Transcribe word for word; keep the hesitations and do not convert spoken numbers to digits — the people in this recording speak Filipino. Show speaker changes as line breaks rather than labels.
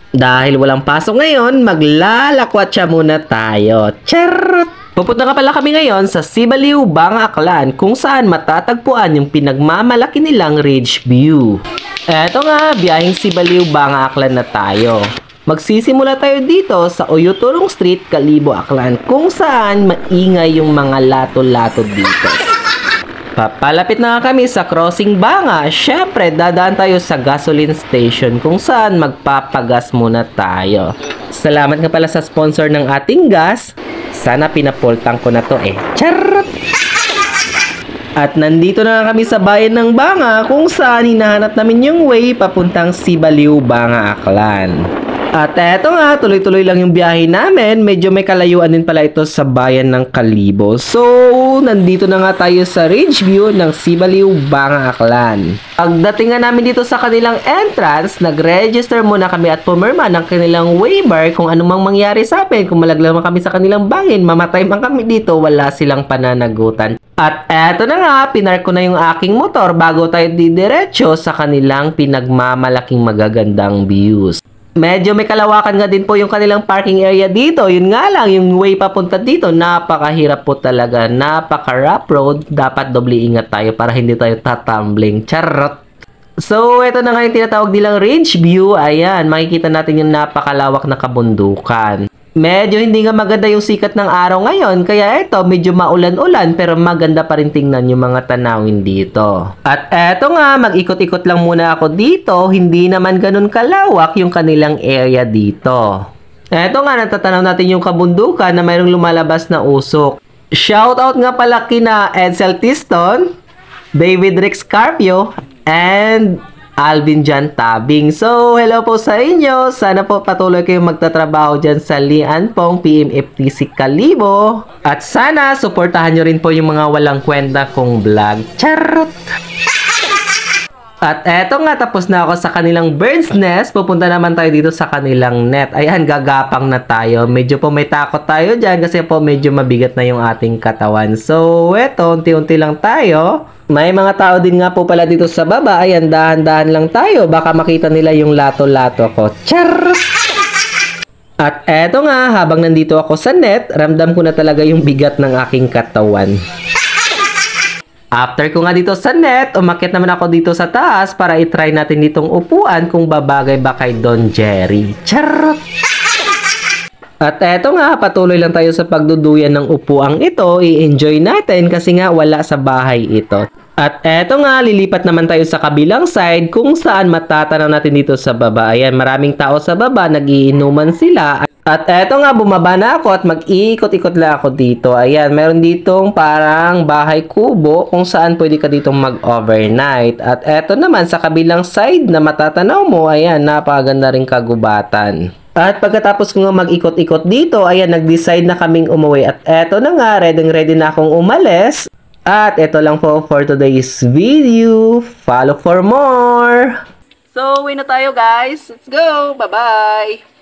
Dahil walang pasok ngayon, maglalakwatsa muna tayo. Charot! Pupunta nga pala kami ngayon sa Sibaliw, Banga, Aklan kung saan matatagpuan yung pinagmamalaki nilang Ridge View. Eto nga, biyaheng Sibaliw, Banga, Aklan na tayo. Magsisimula tayo dito sa Oyuturong Street, Kalibo, Aklan kung saan maingay yung mga lato-lato dito. Papalapit na kami sa Crossing Banga. Syempre, dadaan tayo sa gasoline station kung saan magpapagas muna tayo. Salamat nga pala sa sponsor ng ating gas. Sana pinapultang ko na to eh. Charot! At nandito na kami sa bayan ng Banga kung saan hinahanap namin yung way papuntang Sibaliw, Banga, Aklan. At eto nga, tuloy-tuloy lang yung biyahe namin. Medyo may kalayuan din pala ito sa bayan ng Kalibo. So, nandito na nga tayo sa Ridge View ng Sibaliw, Banga, Aklan. Pagdating nga namin dito sa kanilang entrance, nag-register muna kami at pumirma ng kanilang waiver kung anumang mangyari sa amin. Kung malaglag man kami sa kanilang bangin, mamatay man kami dito, wala silang pananagutan. At eto na nga, pinark ko na yung aking motor bago tayo didiretso sa kanilang pinagmamalaking magagandang views. Medyo may kalawakan nga din po yung kanilang parking area dito. Yun nga lang, yung way papunta dito, napakahirap po talaga. Napaka-rough road. Dapat doble ingat tayo para hindi tayo tatumbling. Charot! So, ito na nga yung tinatawag nilang Ridge View. Ayan, makikita natin yung napakalawak na kabundukan. Medyo hindi nga maganda yung sikat ng araw ngayon, kaya ito medyo maulan-ulan pero maganda pa rin tingnan yung mga tanawin dito. At eto nga, mag-ikot-ikot lang muna ako dito, hindi naman ganun kalawak yung kanilang area dito. Eto nga, natatanaw natin yung kabundukan na mayroong lumalabas na usok. Shoutout nga pala kina Edsel Tiston, David Rex Carpio, and Alvin Jan Tabing. So, hello po sa inyo. Sana po patuloy kayong magtatrabaho dyan sa Lian Pong P M F T C Kalibo. At sana, suportahan nyo rin po yung mga walang kwenta kong vlog. Charot! At eto nga, tapos na ako sa kanilang bird's nest. Pupunta naman tayo dito sa kanilang net. Ayan, gagapang na tayo. Medyo po may takot tayo dyan kasi po medyo mabigat na yung ating katawan. So, eto, unti-unti lang tayo. May mga tao din nga po pala dito sa baba. Ayan, dahan-dahan lang tayo. Baka makita nila yung lato-lato ko. Char! At eto nga, habang nandito ako sa net, ramdam ko na talaga yung bigat ng aking katawan. After ko nga dito sa net, umakyat naman ako dito sa taas para itry natin ditong upuan kung babagay ba kay Don Jerry. Charot! At eto nga, patuloy lang tayo sa pagduduyan ng upuang ito. I-enjoy natin kasi nga wala sa bahay ito. At eto nga, lilipat naman tayo sa kabilang side kung saan matatanaw natin dito sa baba. Ayan, maraming tao sa baba, nagiinuman sila. At eto nga, bumaba na ako at mag-iikot-ikot lang ako dito. Ayan, meron ditong parang bahay kubo kung saan pwede ka ditong mag-overnight. At eto naman, sa kabilang side na matatanaw mo, ayan, napakaganda ring kagubatan. At pagkatapos ko nga mag-ikot-ikot dito, ayan, nag-decide na kaming umuwi. At eto na nga, ready-ready na akong umalis. At eto lang po for today's video. Follow for more! So, uwi na tayo guys. Let's go! Bye-bye!